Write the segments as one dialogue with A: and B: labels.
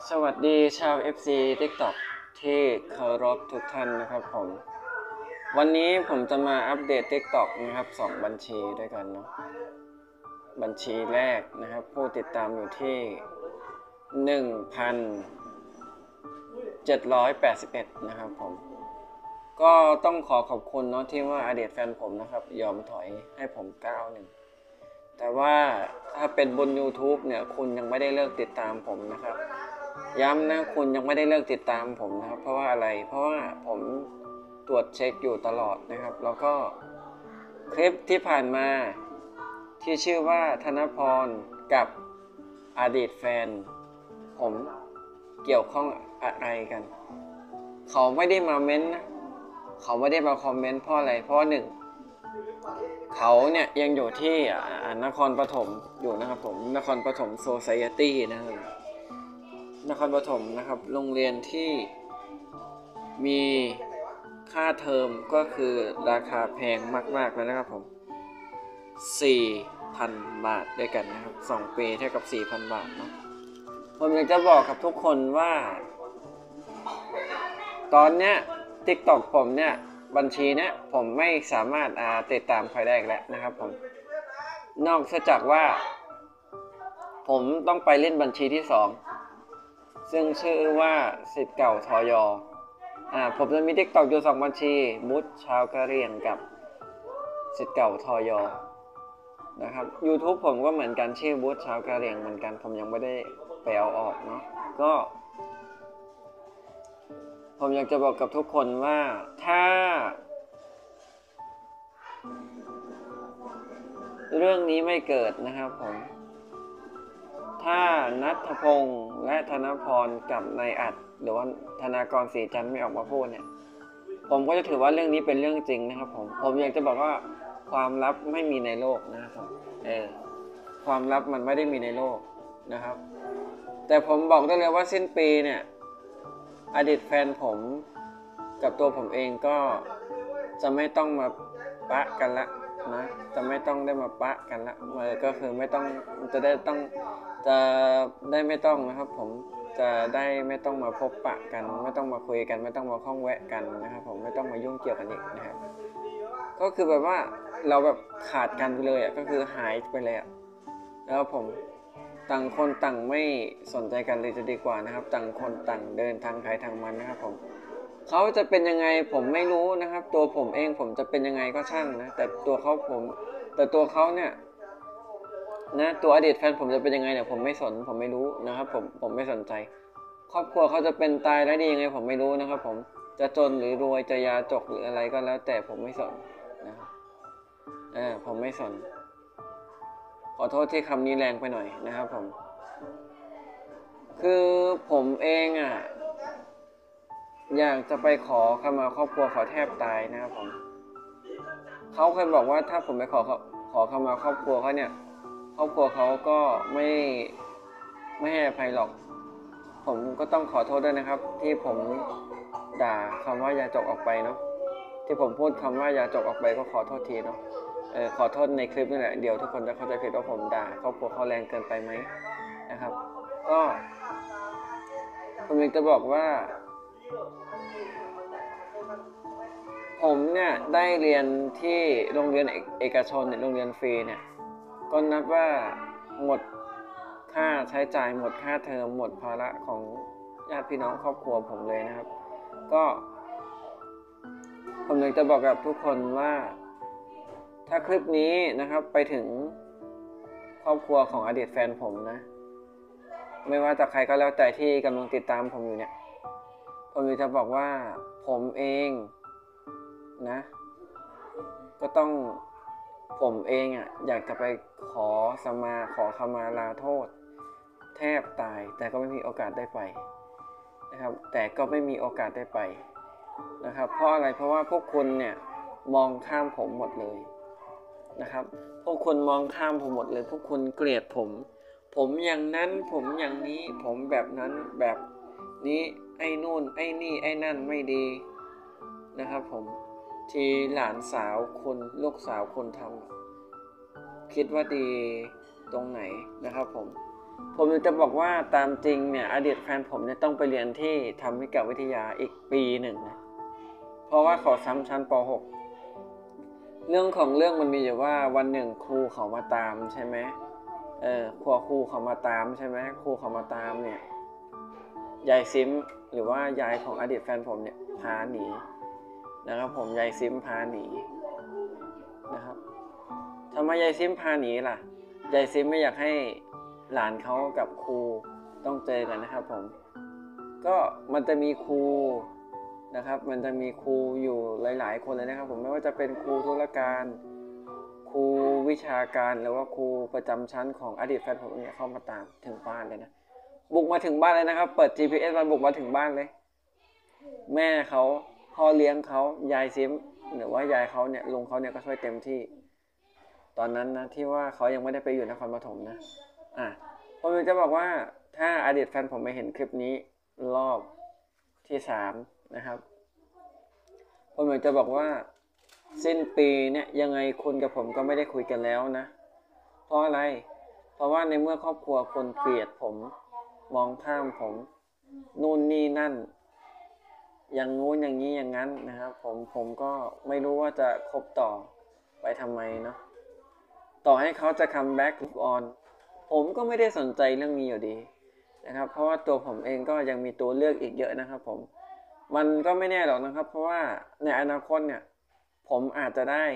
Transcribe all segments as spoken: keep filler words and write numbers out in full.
A: สวัสดีชาว เอฟ ซี TikTok ที่เคารพทุกท่านนะครับผมวันนี้ผมจะมาอัปเดต TikTok นะครับสองบัญชีด้วยกันเนาะบัญชีแรกนะครับผู้ติดตามอยู่ที่ หนึ่งพันเจ็ดร้อยแปดสิบเอ็ด นะครับผมก็ต้องขอขอบคุณเนาะที่ว่าอดีตแฟนผมนะครับยอมถอยให้ผมก้าวหนึ่งแต่ว่าถ้าเป็นบน YouTube เนี่ยคุณยังไม่ได้เลิกติดตามผมนะครับย้ำนะคุณยังไม่ได้เลิกติดตามผมนะครับเพราะว่าอะไรเพราะว่าผมตรวจเช็คอยู่ตลอดนะครับแล้วก็คลิปที่ผ่านมาที่ชื่อว่าธนพรกับอดีตแฟนผมเกี่ยวข้องอะไรกันเขาไม่ได้มาเม้นนะเขาไม่ได้มาคอมเมนต์เพราะอะไรเพราะหนึ่งเขาเนี่ยยังอยู่ที่นครปฐมอยู่นะครับผมนครปฐมโซไซเอตี้นะครับนครปฐมนะครับโรงเรียนที่มีค่าเทอมก็คือราคาแพงมากๆแล้วนะครับผม สี่พัน บาทด้วยกันนะครับสองปีเท่ากับ สี่พัน บาทเนาะผมอยากจะบอกกับทุกคนว่าตอนเนี้ย TikTok ผมเนี่ยบัญชีเนี้ยผมไม่สามารถอ่าติดตามใครได้อีกแล้วนะครับผมนอกจากว่าผมต้องไปเล่นบัญชีที่สองซึ่งชื่อว่าศิษย์เก่าทยอ่าผมจะมี TikTok อยู่สองบัญชีมุดชาวกะเหรี่ยงกับศิษย์เก่าทยนะครับ YouTube ผมก็เหมือนกันชื่อมุดชาวกะเหรี่ยงเหมือนกันผมยังไม่ได้ไปเอาออกเนาะก็ผมอยากจะบอกกับทุกคนว่าถ้าเรื่องนี้ไม่เกิดนะครับผมถ้าณัฐพงษ์และธนพรกับนายอัดหรือว่าธนากรศรีจันทร์ไม่ออกมาพูดเนี่ยผมก็จะถือว่าเรื่องนี้เป็นเรื่องจริงนะครับผมผมอยากจะบอกว่าความลับไม่มีในโลกนะครับเออความลับมันไม่ได้มีในโลกนะครับแต่ผมบอกได้เลยว่าสิ้นปีเนี่ยอดีตแฟนผมกับตัวผมเองก็จะไม่ต้องมาปะกันละนะจะไม่ต้องได้มาปะกันละก็คือไม่ต้องจะได้ต้องจะได้ไม่ต้องนะครับผมจะได้ไม่ต้องมาพบปะกันไม่ต้องมาคุยกันไม่ต้องมาข้องแวะกันนะครับผมไม่ต้องมายุ่งเกี่ยวกันอีกนะครับก็คือแบบว่าเราแบบขาดกันไปเลยอ่ะก็คือหายไปเลยอ่ะแล้วผมต่างคนต่างไม่สนใจกันเลยจะดีกว่านะครับต่างคนต่างเดินทางใครทางมันนะครับผมเขาจะเป็นยังไงผมไม่รู้นะครับตัวผมเองผมจะเป็นยังไงก็ช่างนะแต่ตัวเขาผมแต่ตัวเขาเนี่ยนะตัวอดีตแฟนผมจะเป็นยังไงเนี่ยผมไม่สนผมไม่รู้นะครับผมผมไม่สนใจครอบครัวเขาจะเป็นตายและดียังไงผมไม่รู้นะครับผมจะจนหรือรวยจะยาจกหรืออะไรก็แล้วแต่ผมไม่สนนะครับเออผมไม่สนขอโทษที่คำนี้แรงไปหน่อยนะครับผมคือผมเองอ่ะอยากจะไปขอขมาครอบครัวขอแทบตายนะครับผมเขาเคยบอกว่าถ้าผมไปขอขอขมาครอบครัวเขาเนี่ยครอบครัวเขาก็ไม่ไม่ให้อภัยหรอกผมก็ต้องขอโทษด้วยนะครับที่ผมด่าคำว่ายาจกออกไปเนาะที่ผมพูดคำว่ายาจกออกไปก็ขอโทษทีเนาะเออขอโทษในคลิปนี่แหละเดี๋ยวทุกคนจะเข้าใจผิดว่าผมด่าครอบครัวเขาแรงเกินไปไหมนะครับก็ผมอยากจะบอกว่าผมเนี่ยได้เรียนที่โรงเรียนเอกชนเนี่ยโรงเรียนฟรีเนี่ยก็นับว่าหมดค่าใช้จ่ายหมดค่าเทอมหมดภาระของญาติพี่น้องครอบครัวผมเลยนะครับก็ผมอยากจะบอกกับทุกคนว่าถ้าคลิปนี้นะครับไปถึงครอบครัวของอดีตแฟนผมนะไม่ว่าจะใครก็แล้วแต่ที่กำลังติดตามผมอยู่เนี่ยผมอยากจะบอกว่าผมเองนะก็ต้องผมเองอ่ะอยากจะไปขอสมาขอขมาลาโทษแทบตายแต่ก็ไม่มีโอกาสได้ไปนะครับแต่ก็ไม่มีโอกาสได้ไปนะครับเพราะอะไรเพราะว่าพวกคุณเนี่ยมองข้ามผมหมดเลยนะครับพวกคุณมองข้ามผมหมดเลยพวกคุณเกลียดผมผมอย่างนั้นผมอย่างนี้ผมแบบนั้นแบบนี้ไอ้นู่นไอ้นี่ไอ้นั่นไม่ดีนะครับผมที่หลานสาวคุณลูกสาวคุณทำคิดว่าดีตรงไหนนะครับผมผมจะบอกว่าตามจริงเนี่ยอดีตแฟนผมเนี่ยต้องไปเรียนที่ธรรมิกวิทยาอีกปีหนึ่งนะเพราะว่าเขาซ้ำชั้นป .หก เรื่องของเรื่องมันมีอยู่ว่าวันหนึ่งครูเขามาตามใช่ไหมเออครูครูเขามาตามใช่ไหมครูเขามาตามเนี่ยยายซิมหรือว่ายายของอดีตแฟนผมเนี่ยพาหนีนะครับผมยายซิมพาหนีนะครับทำไมยายซิมพาหนีล่ะยายซิมไม่อยากให้หลานเขากับครูต้องเจอกันนะครับผมก็มันจะมีครูนะครับมันจะมีครูอยู่หลายๆคนเลยนะครับผมไม่ว่าจะเป็นครูธุรการครูวิชาการหรือว่าครูประจำชั้นของอดีตแฟนผมเนี่ยเข้ามาตามถึงบ้านเลยนะบุกมาถึงบ้านเลยนะครับเปิด จี พี เอส มาบุกมาถึงบ้านเลยแม่เขาพ่อเลี้ยงเขายายซิมหรือว่ายายเขาเนี่ยลุงเขาเนี่ยก็ช่วยเต็มที่ตอนนั้นนะที่ว่าเขายังไม่ได้ไปอยู่นครปฐมนะอ่ะผมจะบอกว่าถ้าอดีตแฟนผมไม่เห็นคลิปนี้รอบที่สามนะครับผมอยากจะบอกว่าสิ้นปีเนี่ยยังไงคุณกับผมก็ไม่ได้คุยกันแล้วนะเพราะอะไรเพราะว่าในเมื่อครอบครัวคนเกลียดผมมองข้ามผมนู่นนี่นั่นอย่างงู้นอย่างนี้อย่างนั้นนะครับผมผมก็ไม่รู้ว่าจะคบต่อไปทำไมเนาะต่อให้เขาจะคัมแบ็กออนผมก็ไม่ได้สนใจเรื่องนี้อยู่ดีนะครับเพราะว่าตัวผมเองก็ยังมีตัวเลือกอีกเยอะนะครับผมมันก็ไม่แน่หรอกนะครับเพราะว่าในอนาคตเนี่ยผมอาจจะได้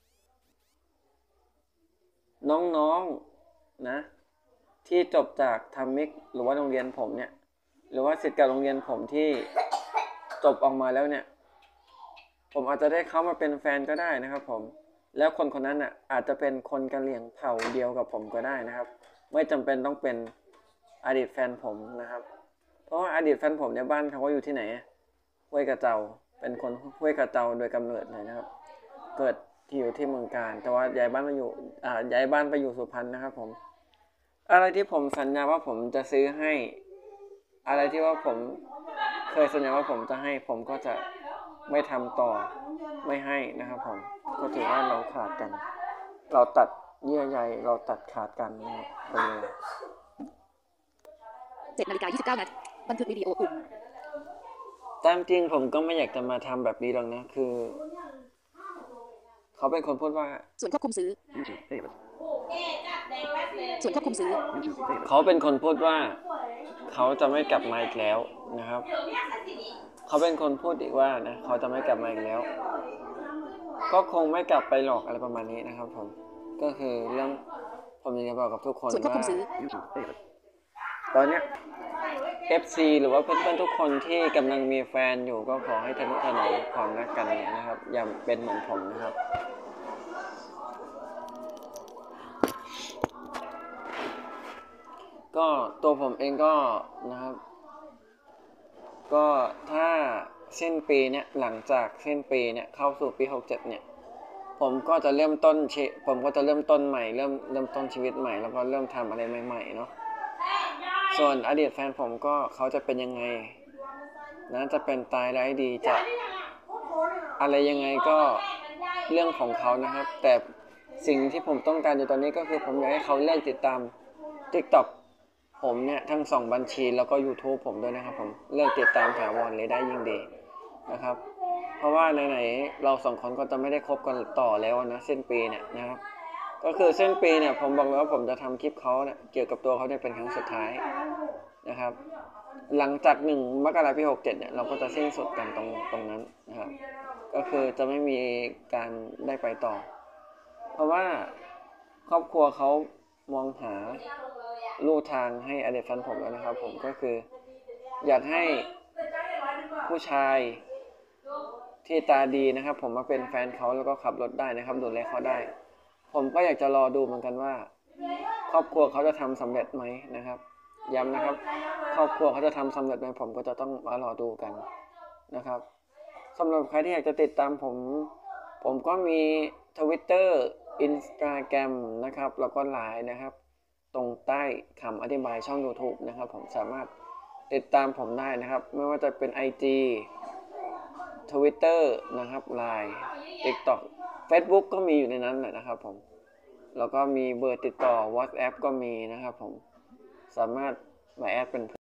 A: น้องๆนะที่จบจากธรรมิกหรือว่าโรงเรียนผมเนี่ยหรือว่าศิษย์เก่าโรงเรียนผมที่จบออกมาแล้วเนี่ยผมอาจจะได้เข้ามาเป็นแฟนก็ได้นะครับผมแล้วคนคนนั้นอ่ะอาจจะเป็นคนกะเหรี่ยงเผ่าเดียวกับผมก็ได้นะครับไม่จำเป็นต้องเป็นอดีตแฟนผมนะครับเพราะว่าอดีตแฟนผมเนี่ยบ้านเขาก็อยู่ที่ไหนห้วยกระเจ้าเป็นคนห้วยกระเจ้าโดยกำเนิดเลยนะครับเกิดที่อยู่ที่เมืองการแต่ว่าย้ายบ้านมาอยู่อ่าย้ายบ้านไปอยู่สุพรรณนะครับผมอะไรที่ผมสัญญาว่าผมจะซื้อให้อะไรที่ว่าผมเคยสัญญาว่าผมจะให้ผมก็จะไม่ทำต่อไม่ให้นะครับผมก็ถือว่าเราขาดกันเราตัดเยื่อใยเราตัดขาดกันนะครับไปเลย
B: เจ็ดนาฬิกายี่สิบเก้านาทีบันทึกวิดีโออุ่น
A: ตามจริงผมก็ไม่อยากจะมาทำแบบนี้หรอกนะคือเขาเป็นคนพูดว่า
B: ส่วนควบคุมซื้อส่วนควบคุมซื้อ
A: เขาเป็นคนพูดว่าเขาจะไม่กลับมาอีกแล้วนะครับเขาเป็นคนพูดอีกว่านะเขาจะไม่กลับมาอีกแล้วก็คงไม่กลับไปหรอกอะไรประมาณนี้นะครับผมก็คือเรื่องผมอยากจะบอกกับทุกคนว่าตอนเนี้ย เอฟ ซี หรือว่าเพื่อนๆทุกคนที่กำลังมีแฟนอยู่ก็ขอให้ทะนุถนอมความรักกันนะครับอย่าเป็นเหมือนผมนะครับก็ตัวผมเองก็นะครับก็ถ้าสิ้นปีเนี้ยหลังจากสิ้นปีเนี้ยเข้าสู่ปีหกเจ็ดเนี่ยผมก็จะเริ่มต้นชีผมก็จะเริ่มต้นใหม่เริ่มเริ่มต้นชีวิตใหม่แล้วก็เริ่มทำอะไรใหม่ๆเนาะส่วนอดีตแฟนผมก็เขาจะเป็นยังไงนะจะเป็นตายร้ายดีจะอะไรยังไงก็เรื่องของเขานะครับแต่สิ่งที่ผมต้องการอยู่ตอนนี้ก็คือผมอยากให้เขาเลิกติดตาม TikTok ผมเนี่ยทั้งสองบัญชีแล้วก็ YouTube ผมด้วยนะครับผมเลิกติดตามถาวรเลยได้ยิ่งดีนะครับเพราะว่าไหนๆเราสองคนก็จะไม่ได้คบกันต่อแล้วนะสิ้นปีเนี่ยนะครับก็คือสิ้นปีเนี่ยผมบอกเลยว่าผมจะทำคลิปเขาเนี่ยเกี่ยวกับตัวเขาเนี่ยเป็นครั้งสุดท้ายนะครับหลังจากหนึ่งมกราคมปีหกเจ็ดเนี่ยเราก็จะสิ้นสุดกันตรงตรงนั้นนะครับก็คือจะไม่มีการได้ไปต่อเพราะว่าครอบครัวเขามองหาลู่ทางให้อดีตแฟนผมแล้วนะครับผมก็คืออยากให้ผู้ชายที่ตาดีนะครับผมมาเป็นแฟนเขาแล้วก็ขับรถได้นะครับดูแลเขาได้ผมก็อยากจะรอดูเหมือนกันว่าครอบครัวเขาจะทำสำเร็จไหมนะครับย้ำนะครับครอบครัวเขาจะทำสำเร็จไหมผมก็จะต้องมารอดูกันนะครับสำหรับใครที่อยากจะติดตามผมผมก็มี Twitter Instagram นะครับแล้วก็ ไลน์ นะครับตรงใต้คำอธิบายช่อง YouTube นะครับผมสามารถติดตามผมได้นะครับไม่ว่าจะเป็น ไอ จี Twitter นะครับ ไลน์ TikTok Facebook ก็มีอยู่ในนั้นแหละนะครับผมแล้วก็มีเบอร์ติดต่อ WhatsApp ก็มีนะครับผมสามารถมาแอดเป็น